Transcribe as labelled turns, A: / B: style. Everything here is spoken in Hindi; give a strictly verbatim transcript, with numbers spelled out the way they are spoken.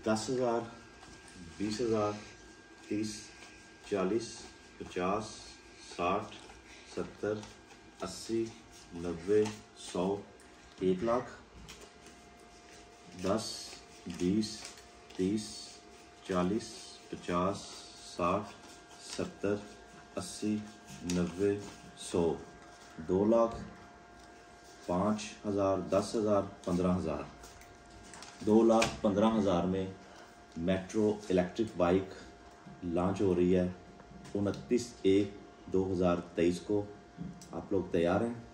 A: दस हज़ार, बीस हज़ार, तीस, चालीस, पचास, साठ, सत्तर, अस्सी, नब्बे, सौ, एक लाख। दस, बीस, तीस, चालीस, पचास, साठ, सत्तर, अस्सी, नब्बे, सौ, दो लाख। पाँच हज़ार, दस हज़ार, पंद्रह हज़ार। दो लाख पंद्रह हज़ार में मेट्रो इलेक्ट्रिक बाइक लॉन्च हो रही है उनतीस एक दो हज़ार तेईस को। आप लोग तैयार हैं?